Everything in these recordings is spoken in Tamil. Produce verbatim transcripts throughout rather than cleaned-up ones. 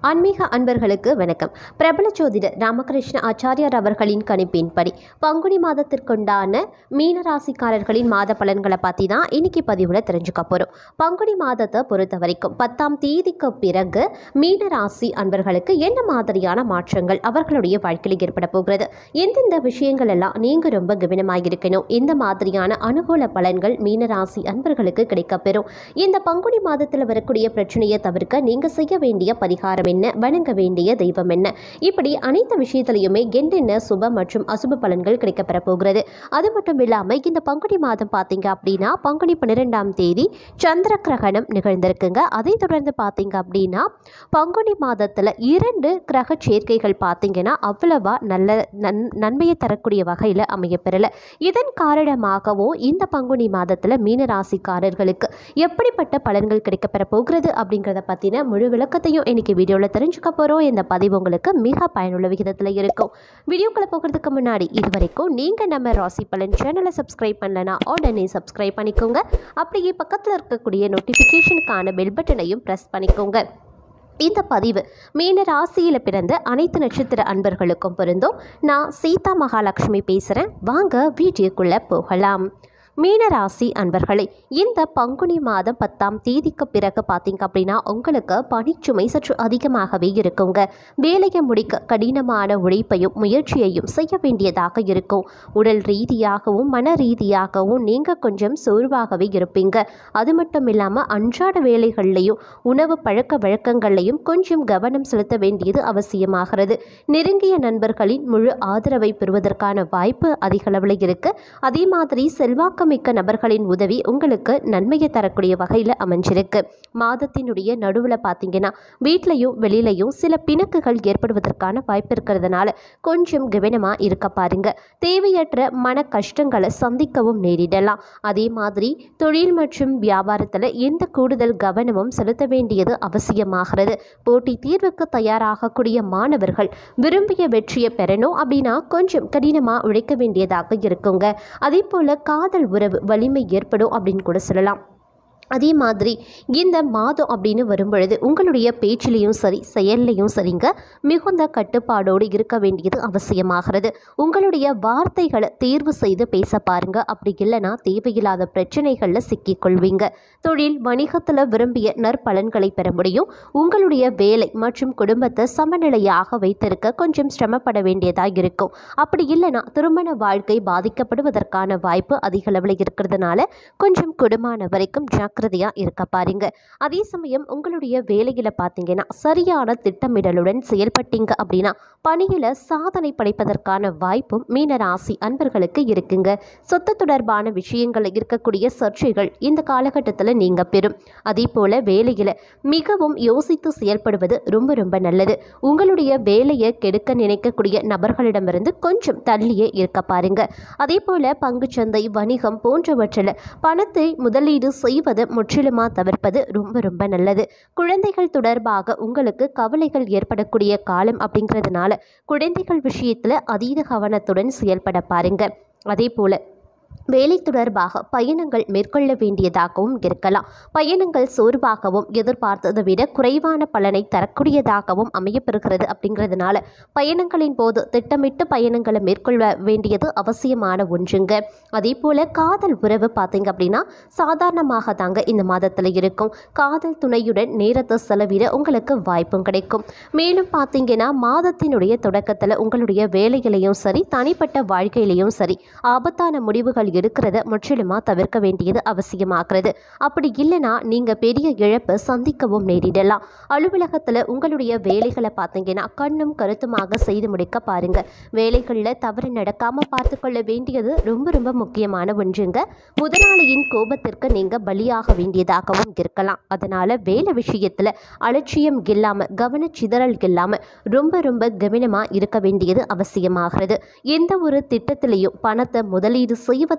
ஆன்மீக அன்பர்களுக்கு வணக்கம். பிரபல ஜோதிடர் ராமகிருஷ்ண ஆச்சாரியார் அவர்களின் கணிப்பின்படி பங்குனி மாதத்திற்குண்டான மீனராசிக்காரர்களின் மாத பலன்களை பற்றி தான் இன்னைக்கு பதிவில் தெரிஞ்சுக்க போகிறோம். பங்குனி மாதத்தை பொறுத்த வரைக்கும் பத்தாம் தேதிக்கு பிறகு மீனராசி அன்பர்களுக்கு என்ன மாதிரியான மாற்றங்கள் அவர்களுடைய வாழ்க்கையில் ஏற்பட போகிறது, எந்தெந்த விஷயங்கள் எல்லாம் நீங்கள் ரொம்ப கவனமாக இருக்கணும், இந்த மாதிரியான அனுகூல பலன்கள் மீனராசி அன்பர்களுக்கு கிடைக்கப்பெறும். இந்த பங்குனி மாதத்தில் வரக்கூடிய பிரச்சனையை தவிர்க்க நீங்கள் செய்ய வேண்டிய பரிகாரம் என்ன, வணங்க வேண்டிய தெய்வம் என்ன, இப்படி அனைத்து விஷயத்திலையுமே என்னென்ன சுப மற்றும் அசுப பலன்கள் கிடைக்கப்பெற போகிறது. அது மட்டும் இல்லாமல் இந்த பங்குனி மாதம் பார்த்தீங்க அப்படின்னா பங்குனி பன்னிரெண்டாம் தேதி சந்திர கிரகணம் நிகழ்ந்திருக்குங்க. அதை தொடர்ந்து பார்த்தீங்க அப்படின்னா பங்குனி மாதத்தில் இரண்டு கிரக சேர்க்கைகள் பார்த்தீங்கன்னா அவ்வளவா நல்ல நன் நன்மையை தரக்கூடிய வகையில் அமையப்பெறலை. இதன் காரணமாகவும் இந்த பங்குனி மாதத்தில் மீனராசிக்காரர்களுக்கு எப்படிப்பட்ட பலன்கள் கிடைக்கப்பெற போகிறது அப்படிங்கிறத பற்றின முழு விளக்கத்தையும் இன்னைக்கு வீடியோவில் தெரிஞ்சுக்க போகிறோம். இந்த பதிவு உங்களுக்கு மிக பயனுள்ள விகிதத்தில் இருக்கும். வீடியோக்களை போகிறதுக்கு முன்னாடி இது வரைக்கும் நீங்கள் நம்ம ராசி பலன் சேனலை சப்ஸ்கிரைப் பண்ணலனா உடனே சப்ஸ்கிரைப் பண்ணிக்கோங்க. அப்படியே பக்கத்தில் இருக்கக்கூடிய நோட்டிஃபிகேஷனுக்கான பெல் பட்டனையும் ப்ரெஸ் பண்ணிக்கோங்க. இந்த பதிவு மீன ராசியில் பிறந்த அனைத்து நட்சத்திர அன்பர்களுக்கும் பொருந்தும். நான் சீதா மகாலட்சுமி பேசுகிறேன். வாங்க வீடியோக்குள்ளே போகலாம். மீனராசி அன்பர்களே, இந்த பங்குனி மாதம் பத்தாம் தேதிக்கு பிறகு பார்த்தீங்க அப்படின்னா உங்களுக்கு பணிச்சுமை சற்று அதிகமாகவே இருக்குங்க. வேலையை முடிக்க கடினமான உழைப்பையும் முயற்சியையும் செய்ய வேண்டியதாக இருக்கும். உடல் ரீதியாகவும் மன ரீதியாகவும் நீங்கள் கொஞ்சம் சோர்வாகவே இருப்பீங்க. அது மட்டும் இல்லாமல் அன்றாட வேலைகள்லையும் உணவு பழக்க வழக்கங்கள்லையும் கொஞ்சம் கவனம் செலுத்த வேண்டியது அவசியமாகிறது. நெருங்கிய நண்பர்களின் முழு ஆதரவை பெறுவதற்கான வாய்ப்பு அதிக அளவில் இருக்குது. அதே மாதிரி செல்வாக்கு மிக்க நபர்களின் உதவி உங்களுக்கு நன்மையை தரக்கூடிய வகையில் அமைஞ்சிருக்கு. மாதத்தினுடைய நடுவில் பார்த்தீங்கன்னா வீட்லையும் வெளியிலையும் சில பிணக்குகள் ஏற்படுவதற்கான வாய்ப்பு இருக்கிறதுனால கொஞ்சம் கவனமாக இருக்க பாருங்க. தேவையற்ற மன கஷ்டங்களை சந்திக்கவும் நேரிடலாம். அதே மாதிரி தொழில் மற்றும் வியாபாரத்தில் எந்த கூடுதல் கவனமும் செலுத்த வேண்டியது அவசியமாகிறது. போட்டி தீர்வுக்கு தயாராகக்கூடிய மாணவர்கள் விரும்பிய வெற்றியை பெறணும் அப்படின்னா கொஞ்சம் கடினமாக உழைக்க வேண்டியதாக இருக்குங்க. அதே போல் காதல் உறவு வலிமை ஏற்படும் அப்படின்னு கூட சொல்லலாம். அதே மாதிரி இந்த மாதம் அப்படின்னு வரும்பொழுது உங்களுடைய பேச்சிலையும் சரி செயல்லையும் சரிங்க மிகுந்த கட்டுப்பாடோடு இருக்க வேண்டியது அவசியமாகிறது. உங்களுடைய வார்த்தைகளை தேர்வு செய்து பேச பாருங்க. அப்படி இல்லைன்னா தேவையில்லாத பிரச்சனைகளில் சிக்கிக்கொள்வீங்க. தொழில் வணிகத்தில் விரும்பிய நற்பலன்களை பெற முடியும். உங்களுடைய வேலை மற்றும் குடும்பத்தை சமநிலையாக வைத்திருக்க கொஞ்சம் சிரமப்பட வேண்டியதாக இருக்கும். அப்படி இல்லைன்னா திருமண வாழ்க்கை பாதிக்கப்படுவதற்கான வாய்ப்பு அதிக அளவில் இருக்கிறதுனால கொஞ்சம் குடும்பமான வரைக்கும் ஜாக்கிரதையாக இருக்க பாருங்க. அதே சமயம் உங்களுடைய வேலையில் பார்த்தீங்கன்னா சரியான திட்டமிடலுடன் செயல்பட்டீங்க அப்படின்னா பணியில் சாதனை படைப்பதற்கான வாய்ப்பும் மீனராசி அன்பர்களுக்கு இருக்குங்க. சொத்து தொடர்பான விஷயங்களில் இருக்கக்கூடிய சர்ச்சைகள் இந்த காலகட்டத்தில் நீங்க பெறும். அதே போல வேலையில் மிகவும் யோசித்து செயல்படுவது ரொம்ப ரொம்ப நல்லது. உங்களுடைய வேலையை கெடுக்க நினைக்கக்கூடிய நபர்களிடமிருந்து கொஞ்சம் தள்ளியே இருக்க பாருங்க. அதே போல பங்குச்சந்தை வணிகம் போன்றவற்றில் பணத்தை முதலீடு செய்வது முற்றிலுமா தவிர்ப்பது ரொம்ப ரொம்ப நல்லது. குழந்தைகள் தொடர்பாக உங்களுக்கு கவலைகள் ஏற்படக்கூடிய காலம் அப்படிங்கிறதுனால குழந்தைகள் விஷயத்துல அதீத கவனத்துடன் செயல்பட பாருங்க. அதே போல வேலை தொடர்பாக பயணங்கள் மேற்கொள்ள வேண்டியதாகவும் இருக்கலாம். பயணங்கள் சோர்வாகவும் எதிர்பார்த்ததை விட குறைவான பலனை தரக்கூடியதாகவும் அமையப்பெறுகிறது. அப்படிங்கிறதுனால பயணங்களின் போது திட்டமிட்டு பயணங்களை மேற்கொள்ள வேண்டியது அவசியமான ஒன்றுங்க. அதே போல காதல் உறவு பார்த்தீங்க அப்படின்னா சாதாரணமாக தாங்க இந்த மாதத்தில் இருக்கும். காதல் துணையுடன் நேரத்தை செலவிட உங்களுக்கு வாய்ப்பும் கிடைக்கும். மேலும் பார்த்தீங்கன்னா மாதத்தினுடைய தொடக்கத்தில் உங்களுடைய வேலைகளையும் சரி தனிப்பட்ட வாழ்க்கையிலையும் சரி ஆபத்தான முடிவுகள் எடுக்கிறத முற்றிலுமா தவிர்க்க வேண்டியது அவசியமாகிறது. அப்படி இல்லைன்னா நீங்க பெரிய இழப்பை சந்திக்கவும் நேரிடலாம். அலுவலகத்தில் உங்களுடைய வேலைகளை பார்த்தீங்கன்னா கண்ணும் கருத்துமாக செய்து முடிக்க பாருங்க. வேலைகளில் தவறு நடக்காம பார்த்து கொள்ள வேண்டியது ரொம்ப ரொம்ப முக்கியமான ஒன்றுங்க. முதலாளியின் கோபத்திற்கு நீங்க பலியாக வேண்டியதாகவும் இருக்கலாம். அதனால வேலை விஷயத்துல அலட்சியம் இல்லாம கவனச்சிதறல் இல்லாம ரொம்ப ரொம்ப கவனமா இருக்க வேண்டியது அவசியமாகிறது. எந்த ஒரு திட்டத்திலையும் பணத்தை முதலீடு செய்வதற்கு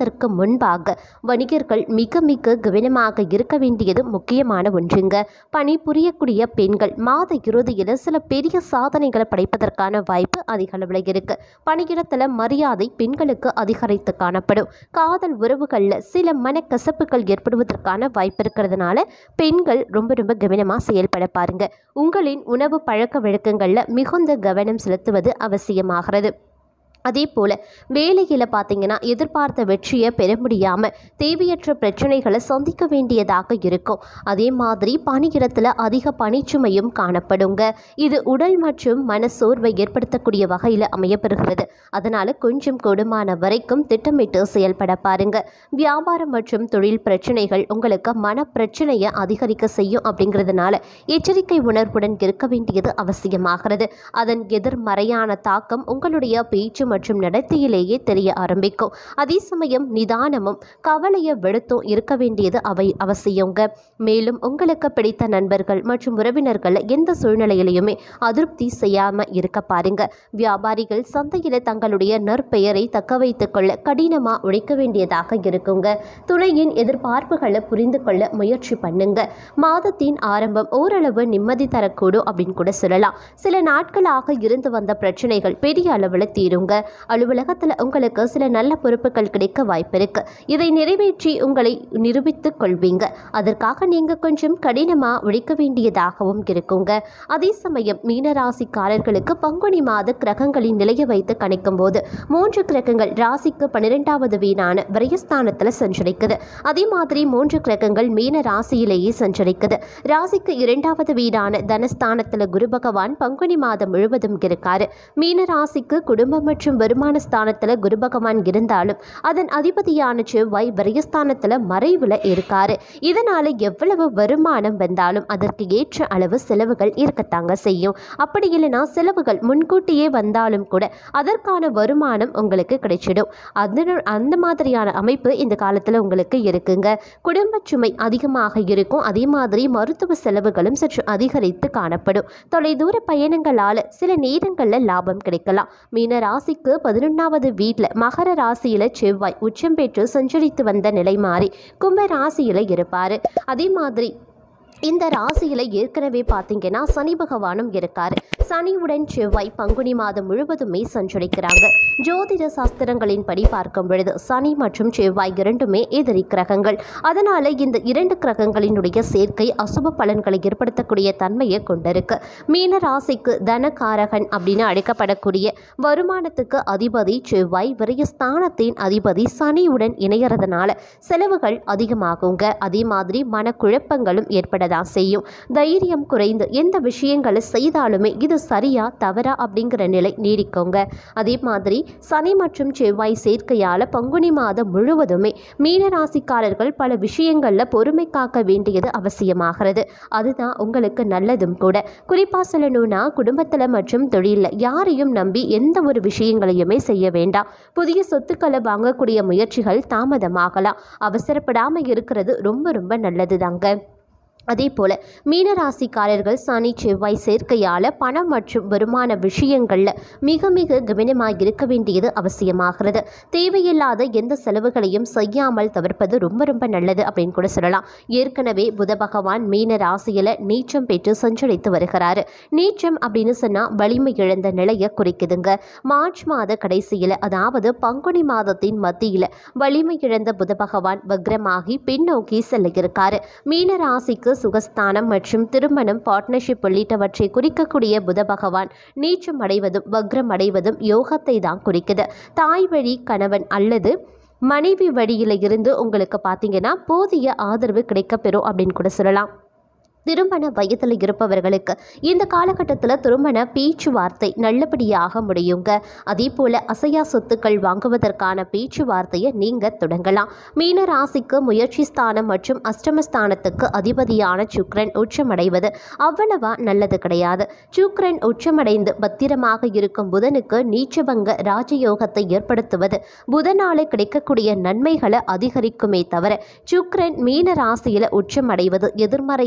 தொடங்குவதற்கு முன்பாக வணிகர்கள் மிக மிக கவனமாக இருக்க வேண்டியது முக்கியமான ஒன்றுங்க. பணி புரியக்கூடிய பெண்கள் மாத இறுதியில் சில பெரிய சாதனைகளை படைப்பதற்கான வாய்ப்பு அதிக அளவில் இருக்கு. பணியிடத்தில் மரியாதை பெண்களுக்கு அதிகரித்து காணப்படும். காதல் உறவுகளில் சில மனக்கசப்புகள் ஏற்படுவதற்கான வாய்ப்பு இருக்கிறதுனால பெண்கள் ரொம்ப ரொம்ப கவனமாக செயல்பட பாருங்க. உங்களின் உணவு பழக்க வழக்கங்களில் மிகுந்த கவனம் செலுத்துவது அவசியமாகிறது. அதே போல் வேலையில் பார்த்தீங்கன்னா எதிர்பார்த்த வெற்றியை பெற முடியாமல் தேவையற்ற பிரச்சனைகளை சந்திக்க வேண்டியதாக இருக்கும். அதே மாதிரி பணியிடத்தில் அதிக பணிச்சுமையும் காணப்படுங்க. இது உடல் மற்றும் மனசோர்வை ஏற்படுத்தக்கூடிய வகையில் அமையப்பெறுகிறது. அதனால் கொஞ்சம் கொடுமான வரைக்கும் திட்டமிட்டு செயல்பட பாருங்க. வியாபாரம் மற்றும் தொழில் பிரச்சனைகள் உங்களுக்கு மன பிரச்சனையை அதிகரிக்க செய்யும். அப்படிங்கிறதுனால எச்சரிக்கை உணர்வுடன் இருக்க வேண்டியது அவசியமாகிறது. அதன் எதிர்மறையான தாக்கம் உங்களுடைய பேச்சு மற்றும் நடத்தையிலேயே தெரிய ஆரம்பிக்கும். அதே சமயம் நிதானமும் கவலையை வெளுத்தும் இருக்க வேண்டியது அவை அவசியங்க. மேலும் உங்களுக்கு பிடித்த நண்பர்கள் மற்றும் உறவினர்கள் எந்த சூழ்நிலையிலையுமே அதிருப்தி செய்யாம இருக்க பாருங்க. வியாபாரிகள் சந்தையில் தங்களுடைய நற்பெயரை தக்க வைத்துக் கொள்ள கடினமா உழைக்க வேண்டியதாக இருக்குங்க. துணையின் எதிர்பார்ப்புகளை புரிந்து கொள்ள முயற்சி பண்ணுங்க. மாதத்தின் ஆரம்பம் ஓரளவு நிம்மதி தரக்கூடும் அப்படின்னு கூட சொல்லலாம். சில நாட்களாக இருந்து வந்த பிரச்சனைகள் பெரிய அளவில் தீருங்க. அலுவலகத்தில் உங்களுக்கு சில நல்ல பொறுப்புகள் கிடைக்க வாய்ப்பு இருக்கு. இதை நிறைவேற்றி உங்களை நிரூபித்துக் கொள்வீங்க. அதற்காக நீங்க கொஞ்சம் கடினமா உழைக்க வேண்டியதாகவும் இருக்குங்க. அதே சமயம் மீனராசிக்காரர்களுக்கு பங்குனி மாத கிரகங்களின் நிலையை வைத்து கணிக்கும் போது மூன்று கிரகங்கள் ராசிக்கு பன்னிரெண்டாவது வீடான விரயஸ்தானத்தில் சஞ்சரிக்குது. அதே மாதிரி மூன்று கிரகங்கள் மீன ராசியிலேயே சஞ்சரிக்குது. ராசிக்கு இரண்டாவது வீடான தனஸ்தானத்தில் குரு பகவான் பங்குனி மாதம் முழுவதும் இருக்காரு. மீன ராசிக்கு குடும்பம் மற்றும் வருமான ஸ்தானத்தில் குரு பகவான் இருந்தாலும் அதன் அதிபதியான செவ்வாய் விரயஸ்தானத்தில் மறைவில் இருக்காரு. இதனால எவ்வளவு வருமானம் வந்தாலும் அதற்கு ஏற்ற அளவு செலவுகள் இருக்கத்தாங்க செய்யும். அப்படி இல்லைனா செலவுகள் முன்கூட்டியே வந்தாலும் கூட அதற்கான வருமானம் உங்களுக்கு கிடைச்சிடும். அது அந்த மாதிரியான அமைப்பு இந்த காலத்தில் உங்களுக்கு இருக்குங்க. குடும்ப சுமை அதிகமாக இருக்கும். அதே மாதிரி மருத்துவ செலவுகளும் சற்று அதிகரித்து காணப்படும். தொலைதூர பயணங்களால் சில நேரங்களில் லாபம் கிடைக்கலாம். மீன ராசிக்கு பதினொன்றாவது வீட்டில் மகர ராசியில் செவ்வாய் உச்சம் பெற்று சஞ்சரித்து வந்த நிலை மாறி கும்ப ராசியில் இருப்பார். அதே மாதிரி இந்த ராசியில் ஏற்கனவே பார்த்தீங்கன்னா சனி பகவானும் இருக்காரு. சனியுடன் செவ்வாய் பங்குனி மாதம் முழுவதுமே சஞ்சரிக்கிறாங்க. ஜோதிட சாஸ்திரங்களின் படி பார்க்கும் பொழுது சனி மற்றும் செவ்வாய் இரண்டுமே எதிரி கிரகங்கள். அதனால இந்த இரண்டு கிரகங்களினுடைய சேர்க்கை அசுப பலன்களை ஏற்படுத்தக்கூடிய தன்மையை கொண்டிருக்கு. மீன ராசிக்கு தனகாரகன் அப்படின்னு அழைக்கப்படக்கூடிய வருமானத்துக்கு அதிபதி செவ்வாய் விரயஸ்தானத்தின் அதிபதி சனியுடன் இணையறதுனால செலவுகள் அதிகமாகுங்க. அதே மாதிரி மனக்குழப்பங்களும் ஏற்பட செய்யும். தைரியம் குறைந்து எந்த விஷயங்களை செய்தாலுமே இது சரியா தவறா அப்படிங்கிற நிலை நீடிக்குங்க. அதே மாதிரி சனி மற்றும் செவ்வாய் சேர்க்கையால பங்குனி மாதம் முழுவதுமே மீனராசிக்காரர்கள் பல விஷயங்கள்ல பொறுமை காக்க வேண்டியது அவசியமாகிறது. அதுதான் உங்களுக்கு நல்லதும் கூட. குறிப்பா சொல்லணும்னா குடும்பத்துல மற்றும் தொழில யாரையும் நம்பி எந்த ஒரு விஷயங்களையுமே செய்ய வேண்டாம். புதிய சொத்துக்களை வாங்கக்கூடிய முயற்சிகள் தாமதமாகலாம். அவசரப்படாம இருக்கிறது ரொம்ப ரொம்ப நல்லது தாங்க. அதே போல் மீனராசிக்காரர்கள் சனி செவ்வாய் சேர்க்கையால் பணம் மற்றும் வருமான விஷயங்களில் மிக மிக கவனமாக இருக்க வேண்டியது அவசியமாகிறது. தேவையில்லாத எந்த செலவுகளையும் செய்யாமல் தவிர்ப்பது ரொம்ப ரொம்ப நல்லது அப்படின்னு கூட சொல்லலாம். ஏற்கனவே புத பகவான் மீன ராசியில் நீச்சம் பெற்று சஞ்சரித்து வருகிறாரு. நீச்சம் அப்படின்னு சொன்னால் வலிமை இழந்த நிலையை குறிக்குதுங்க. மார்ச் மாத கடைசியில் அதாவது பங்குனி மாதத்தின் மத்தியில் வலிமை இழந்த புத பகவான் வக்ரமாகி பின்னோக்கி செல்ல இருக்காரு. மீன ராசிக்கு சுகஸ்தானம் மற்றும் திருமணம் பார்ட்னர்ஷிப் உள்ளிட்டவற்றை குறிக்கக்கூடிய புத பகவான் நீச்சம் அடைவதும் வக்ரம் அடைவதும் யோகத்தை தான் குறிக்குது. தாய் வழி கணவன் அல்லது மனைவி வழியில் இருந்து உங்களுக்கு பார்த்தீங்கன்னா போதிய ஆதரவு கிடைக்கப்பெறும் அப்படின்னு கூட சொல்லலாம். திருமண வயதில் இருப்பவர்களுக்கு இந்த காலகட்டத்தில் திருமண பேச்சுவார்த்தை நல்லபடியாக முடியுங்க. அதே போல் அசையா சொத்துக்கள் வாங்குவதற்கான பேச்சுவார்த்தையை நீங்கள் தொடங்கலாம். மீன ராசிக்கு முயற்சி ஸ்தானம் மற்றும் அஷ்டமஸ்தானத்துக்கு அதிபதியான சுக்கிரன் உச்சமடைவது அவ்வளவா நல்லது கிடையாது. சுக்கிரன் உச்சமடைந்து பத்திரமாக இருக்கும் புதனுக்கு நீச்சபங்க ராஜயோகத்தை ஏற்படுத்துவது புதனால கிடைக்கக்கூடிய நன்மைகளை அதிகரிக்குமே தவிர சுக்கிரன் மீன ராசியில் உச்சமடைவது எதிர்மறையான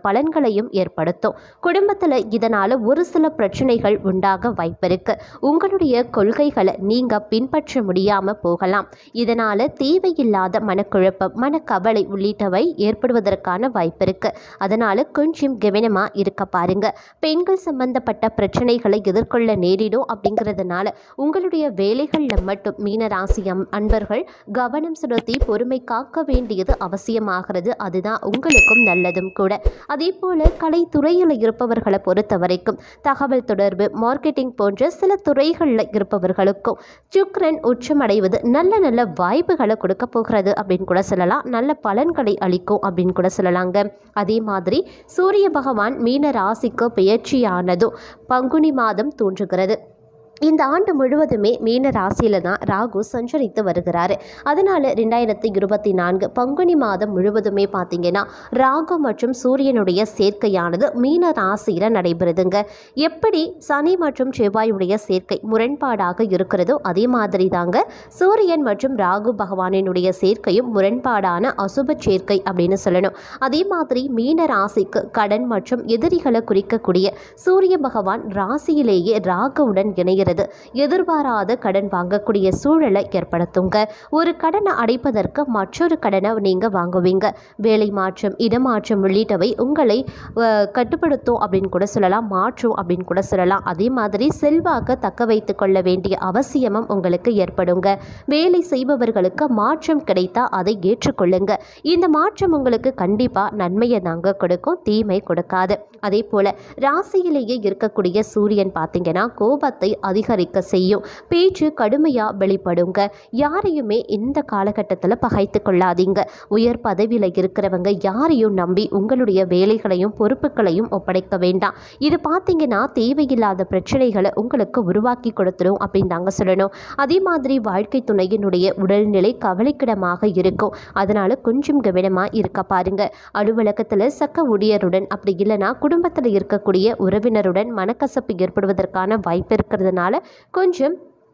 பலன்களையும் ஏற்படுத்தும். குடும்பத்தில் இதனால் ஒரு சில பிரச்சனைகள் உண்டாக வாய்ப்பிருக்கு. உங்களுடைய கொள்கைகளை நீங்கள் பின்பற்ற முடியாமல் போகலாம். இதனால் தேவையில்லாத மனக்குழப்பம், மனக்கவலை உள்ளிட்டவை ஏற்படுவதற்கான வாய்ப்பு இருக்கு. அதனால் கொஞ்சம் கவனமாக இருக்க பாருங்க. பெண்கள் சம்பந்தப்பட்ட பிரச்சனைகளை எதிர்கொள்ள நேரிடும். அப்படிங்கிறதுனால உங்களுடைய வேலைகளில் மட்டும் மீனராசி அன்பர்கள் கவனம் செலுத்தி பொறுமை காக்க வேண்டியது அவசியமாகிறது. அதுதான் உங்களுக்கும் நல்லதும் கூட. அதே போல கலைத்துறையில் இருப்பவர்களை பொறுத்த வரைக்கும் தகவல் தொடர்பு, மார்க்கெட்டிங் போன்ற சில துறைகளில் இருப்பவர்களுக்கும் சுக்கிரன் உச்சமடைவது நல்ல நல்ல வாய்ப்புகளை கொடுக்க போகிறது அப்படின்னு கூட சொல்லலாம். நல்ல பலன்களை அளிக்கும் அப்படின்னு கூட சொல்லலாங்க. அதே மாதிரி சூரிய பகவான் மீன ராசிக்கு பெயர்ச்சியானதும் பங்குனி மாதம் தோன்றுகிறது. இந்த ஆண்டு முழுவதுமே மீன ராசியில் தான் ராகு சஞ்சரித்து வருகிறாரு. அதனால் ரெண்டாயிரத்தி இருபத்தி நான்கு பங்குனி மாதம் முழுவதுமே பார்த்திங்கன்னா ராகு மற்றும் சூரியனுடைய சேர்க்கையானது மீன ராசியில் நடைபெறுதுங்க. எப்படி சனி மற்றும் செவ்வாயுடைய சேர்க்கை முரண்பாடாக இருக்கிறதோ அதே மாதிரி தாங்க சூரியன் மற்றும் ராகு பகவானினுடைய சேர்க்கையும் முரண்பாடான அசுப சேர்க்கை அப்படின்னு சொல்லணும். அதே மாதிரி மீன ராசிக்கு கடன் மற்றும் எதிரிகளை குறிக்கக்கூடிய சூரிய பகவான் ராசியிலேயே ராகுவுடன் இணைகிறது. எதிர்பாராத கடன் வாங்கக்கூடிய சூழலை ஏற்படுத்துங்க. ஒரு கடனை அடைப்பதற்கு மற்றொரு கடனை நீங்க வாங்குவீங்க. வேலை மாற்றம், இடமாற்றம் உள்ளிட்டவை உங்களை கட்டுப்படுத்தும் அப்படின்னு கூட சொல்லலாம், மாற்றும் அப்படின்னு கூட சொல்லலாம். அதே மாதிரி செல்வாக்க தக்க வைத்துக் கொள்ள வேண்டிய அவசியமும் உங்களுக்கு ஏற்படுங்க. வேலை செய்பவர்களுக்கு மாற்றம் கிடைத்தா அதை ஏற்றுக்கொள்ளுங்க. இந்த மாற்றம் உங்களுக்கு கண்டிப்பா நன்மையை தாங்க கொடுக்கும், தீமை கொடுக்காது. அதே போல ராசியிலேயே இருக்கக்கூடிய சூரியன் பார்த்தீங்கன்னா கோபத்தை அதிகரிக்க செய்யும். பேச்சு கடுமையாக வெளிப்படுங்க. யாரையுமே இந்த காலகட்டத்தில் பகைத்து கொள்ளாதீங்க. உயர் பதவியில் இருக்கிறவங்க யாரையும் நம்பி உங்களுடைய வேலைகளையும் பொறுப்புகளையும் ஒப்படைக்க வேண்டாம். இது பார்த்தீங்கன்னா தேவையில்லாத பிரச்சனைகளை உங்களுக்கு உருவாக்கி கொடுத்துரும் அப்படின்னு தாங்க சொல்லணும். அதே மாதிரி வாழ்க்கை துணையினுடைய உடல்நிலை கவலைக்கிடமாக இருக்கும். அதனால கொஞ்சம் கவனமாக இருக்க பாருங்க. அலுவலகத்தில் சக்க ஊழியருடன் அப்படி இல்லைன்னா குடும்பத்தில் இருக்கக்கூடிய உறவினருடன் மனக்கசப்பு ஏற்படுவதற்கான வாய்ப்பு இருக்கிறதுனால கொஞ்சம்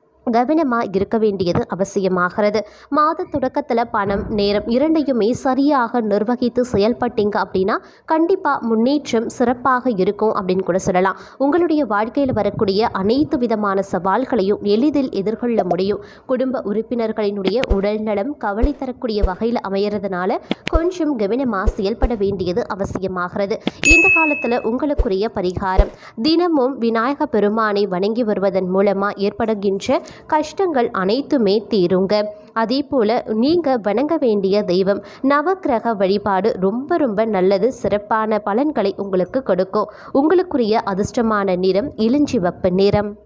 கவனமாக இருக்க வேண்டியது அவசியமாகிறது. மாத தொடக்கத்தில் பணம், நேரம் இரண்டையுமே சரியாக நிர்வகித்து செயல்பட்டீங்க அப்படின்னா கண்டிப்பாக முன்னேற்றம் சிறப்பாக இருக்கும் அப்படின்னு கூட சொல்லலாம். உங்களுடைய வாழ்க்கையில் வரக்கூடிய அனைத்து விதமான சவால்களையும் எளிதில் எதிர்கொள்ள முடியும். குடும்ப உறுப்பினர்களினுடைய உடல்நலம் கவலை தரக்கூடிய வகையில் அமையறதுனால கொஞ்சம் கவனமாக செயல்பட வேண்டியது அவசியமாகிறது. இந்த காலத்தில் உங்களுக்குரிய பரிகாரம் தினமும் விநாயக பெருமானை வணங்கி வருவதன் மூலமாக ஏற்படுகின்ற கஷ்டங்கள் அனைத்துமே தீருங்க. அதே போல் நீங்கள் வணங்க வேண்டிய தெய்வம் நவக்கிரக வழிபாடு ரொம்ப ரொம்ப நல்லது, சிறப்பான பலன்களை உங்களுக்கு கொடுக்கும். உங்களுக்குரிய அதிர்ஷ்டமான நிறம் இளஞ்சிவப்பு நிறம்.